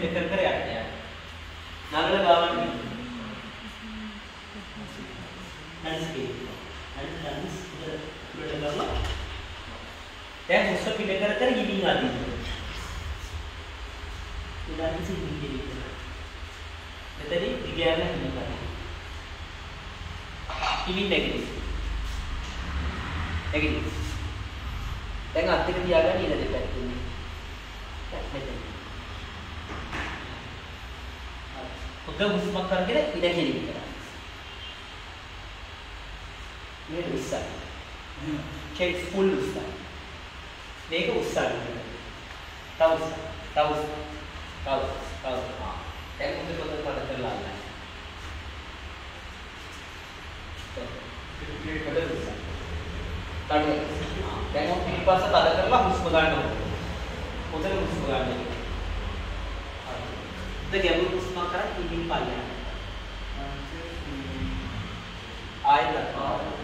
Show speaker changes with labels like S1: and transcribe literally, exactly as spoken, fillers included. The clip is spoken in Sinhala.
S1: පිට කර කර යන්න යන්න. නගල ගාවන්න. නන්ස් කියනවා. නන්ස් උඩට කරලා. දැන් හුස්ම පිට කර කර ඉමින් අදින්න. උදාහරණ සිද්ධි කියනවා. මෙතනින් දිගෑරලා හිම ගන්න. ඉමින් නැගිටින්න. නැගිටින්න. දැන් අත් දෙක තියාගන්න ඉල දෙපැත්තේ. මෙතන. හොඳ හුස්මක් කරගෙන ඉල කෙලින් කරා. මේක උස්සන්න. චෙක් ෆුල් උස්සන්න. මේක උස්සන්න. තව උස්සන්න. තව උස්සන්න. තව තව ආ. දැන් හොඳ පොත පද කරලා අල්ලන්න. ඒක හොඳ උස්සන්න. කඩේ. දැන් ඔය පිටිපස්ස තද කරලා හුස්ම ගන්න ඕනේ. හොඳට හුස්ම ගන්න. හරි. දැන් ගැඹුරු හුස්ම කරන් ඉමින් පල්ලෙහාට. ආයෙත්